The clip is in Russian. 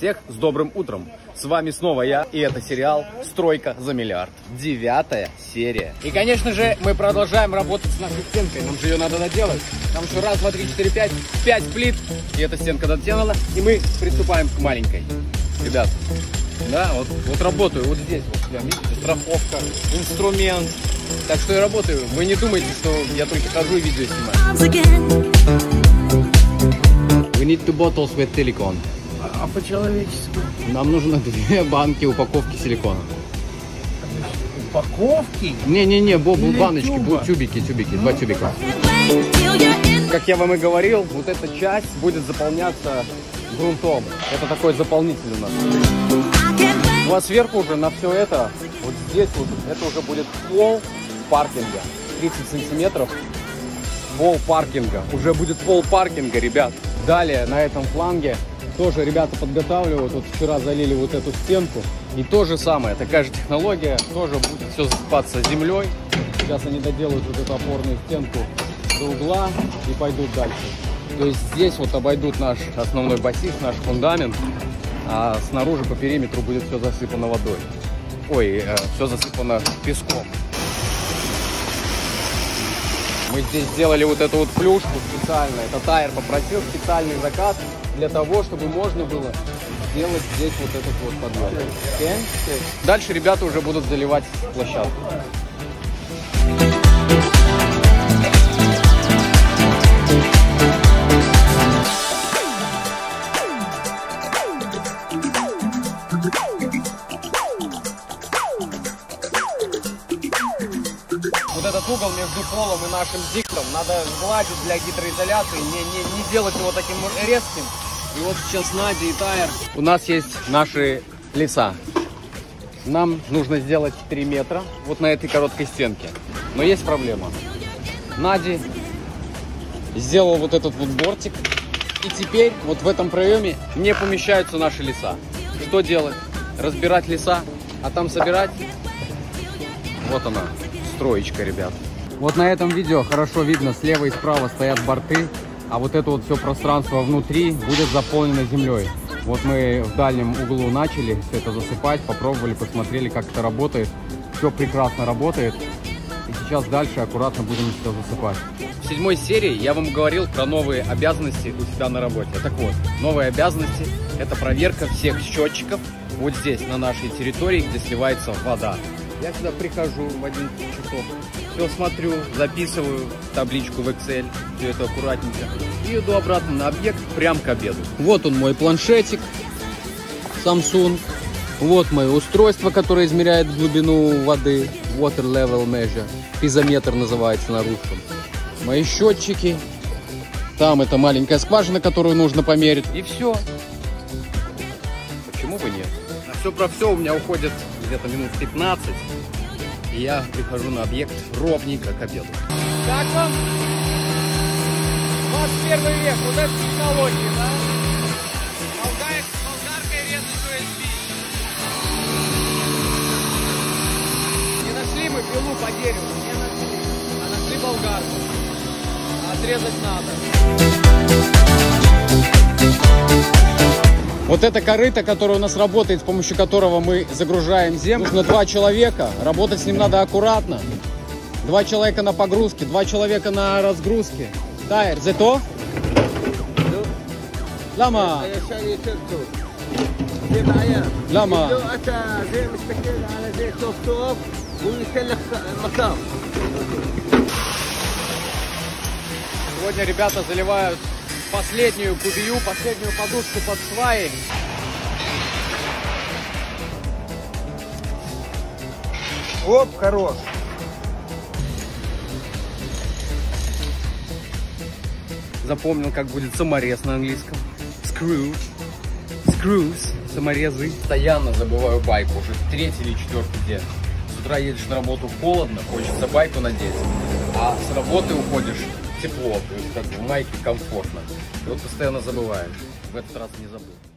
Всех с добрым утром! С вами снова я, и это сериал «Стройка за миллиард». 9-я серия. И, конечно же, мы продолжаем работать с нашей стенкой. Нам же ее надо доделать. Там еще раз, два, три, четыре, пять. 5 плит. И эта стенка дотянула. И мы приступаем к маленькой. Ребят, да, вот работаю. Вот здесь, вот, видите, страховка, инструмент. Так что я работаю. Вы не думайте, что я только хожу и видео снимаю. We need 2 bottles with silicone. А по-человечески? Нам нужно 2 банки упаковки силикона. Упаковки? Не-не-не, баночки, тюбики, 2 тюбика. Как я вам и говорил, вот эта часть будет заполняться грунтом. Это такой заполнитель у нас. Ну а сверху уже на все это, вот здесь вот, это уже будет пол паркинга. 30 сантиметров пол паркинга. Уже будет пол паркинга, ребят. Далее на этом фланге тоже ребята подготавливают. Вот вчера залили вот эту стенку. И то же самое, такая же технология. Тоже будет все засыпаться землей. Сейчас они доделают вот эту опорную стенку до угла и пойдут дальше. То есть здесь вот обойдут наш основной бассейн, наш фундамент. А снаружи по периметру будет все засыпано водой. Ой, все засыпано песком. Мы здесь сделали вот эту вот плюшку специально. Это Тайер попросил специальный заказ для того, чтобы можно было сделать здесь вот этот вот подъем. Okay? Дальше ребята уже будут заливать площадку. Вот этот угол между полом и нашим диктом надо сгладить для гидроизоляции, не делать его таким резким. И вот сейчас Надя и Тайер. У нас есть наши леса. Нам нужно сделать 3 метра вот на этой короткой стенке. Но есть проблема. Надя сделал вот этот вот бортик. И теперь вот в этом проеме не помещаются наши леса. Что делать? Разбирать леса, а там собирать? Вот она, строечка, ребят. Вот на этом видео хорошо видно, слева и справа стоят борты, а вот это вот все пространство внутри будет заполнено землей. Вот мы в дальнем углу начали все это засыпать, попробовали, посмотрели, как это работает. Все прекрасно работает. И сейчас дальше аккуратно будем все засыпать. В 7-й серии я вам говорил про новые обязанности у себя на работе. Так вот, новые обязанности — это проверка всех счетчиков вот здесь, на нашей территории, где сливается вода. Я сюда прихожу в 11 часов, все смотрю, записываю в табличку в Excel, все это аккуратненько, и иду обратно на объект прям к обеду. Вот он, мой планшетик Samsung. Вот мое устройство, которое измеряет глубину воды, Water Level Measure, пизометр называется на русском. Мои счетчики, там это маленькая скважина, которую нужно померить, и все. Почему бы нет? На все про все у меня уходит где-то минут 15, и я прихожу на объект ровненько к обеду. Как вам? 21 век, вот это технология, да? Болгаркой резать USB. Не нашли мы пилу по дереву, не нашли, а нашли болгарку. Отрезать надо. Вот это корыто, которое у нас работает, с помощью которого мы загружаем землю. Нужно 2 человека. Работать с ним надо аккуратно. 2 человека на погрузке, 2 человека на разгрузке. Тайер, зато? Лама. Лама. Сегодня ребята заливают последнюю кубию, последнюю подушку под сваи. Оп, хорош. Запомнил, как будет саморез на английском. Screws. Screws. Саморезы. Постоянно забываю байку. Уже 3-й или 4-й день. С утра едешь на работу холодно, хочется байку надеть. А с работы уходишь тепло. То есть как в майке комфортно. И вот постоянно забываешь. В этот раз не забыл.